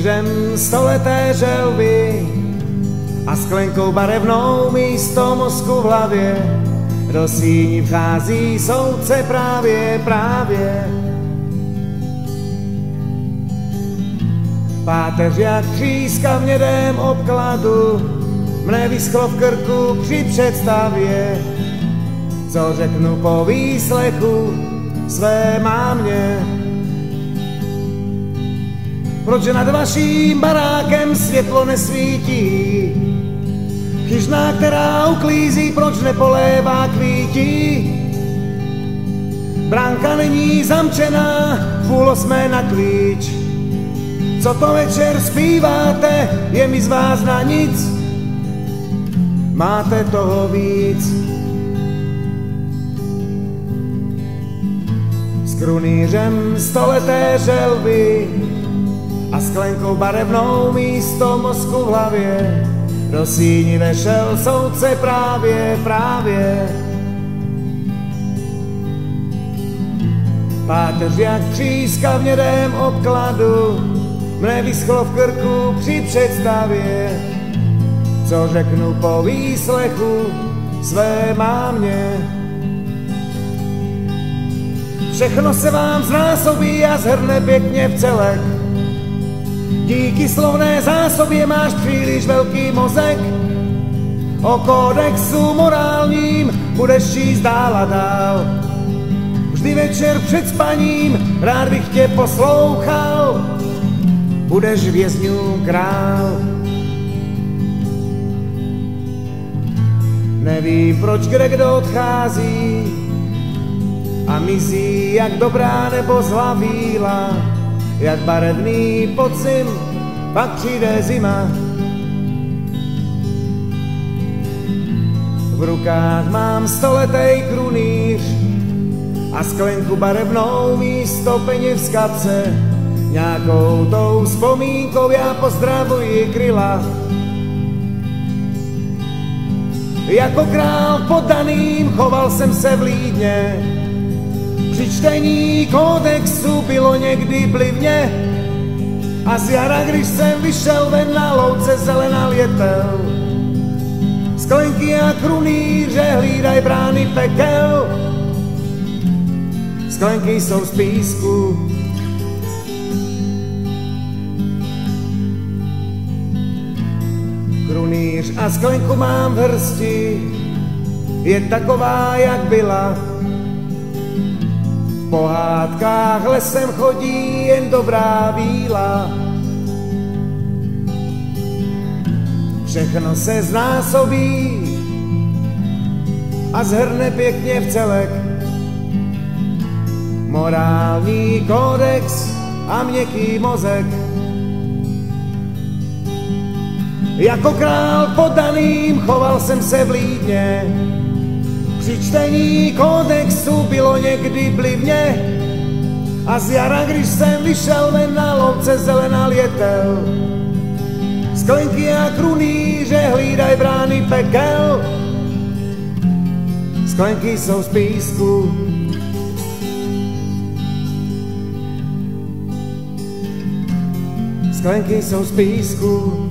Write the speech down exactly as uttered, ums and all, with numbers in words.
krunýřem stoleté želvy a sklenkou barevnou místo mozku v hlavě. Do síní vchází soudce právě, právě. Páteř jak tříska v hnědém obkladu mne vyschlo v krku při představě, co řeknu po výslechu své mámě. Proč nad vaším barákem světlo nesvítí? Chyžná, která uklízí, proč nepolévá kvítí? Bránka není zamčená, půl osmé na klíč. Co to večer zpíváte, je mi z vás na nic. Máte toho víc. S krunýřem stoleté želvy a sklenkou barevnou místo mozku v hlavě. Do síni vešel soudce právě, právě. Páteř jak tříska v hnědém obkladu mne vyschlo v krku při představě, co řeknu po výslechu své mámě. Všechno se vám znásobí a zhrne pěkně v celek. Díky slovné zásobě máš příliš velký mozek. O kodexu morálním budeš číst dál a dál. Vždy večer před spaním rád bych tě poslouchal. Budeš vězňům král. Nevím, proč kde kdo odchází a mizí jak dobrá nebo zlá víla. Jak barevný podzim, pak přijde zima. V rukách mám stoletej krunýř a sklenku barevnou místo peněz v kapse. Nějakou tou vzpomínkou já pozdravuji kryla. Jako král poddaným choval jsem se vlídně. Při čtení kodexu bylo někdy blivně a z jara, když jsem vyšel ven, na louce zelenal jetel. Sklenky a krunýře hlídaj brány pekel. Sklenky jsou z písku. Krunýř a sklenku mám v hrsti, je taková, jak byla. V pohádkách lesem chodí jen dobrá víla. Všechno se znásobí a zhrne pěkně v celek. Morální kodex a měkký mozek. Jako král poddaným choval jsem se vlídně. Při čtení kodexu bylo někdy blivně a z jara, když jsem vyšel ven, na louce zelenal jetel. Sklenky a krunýře hlídaj brány pekel. Sklenky jsou z písku. Sklenky jsou z písku.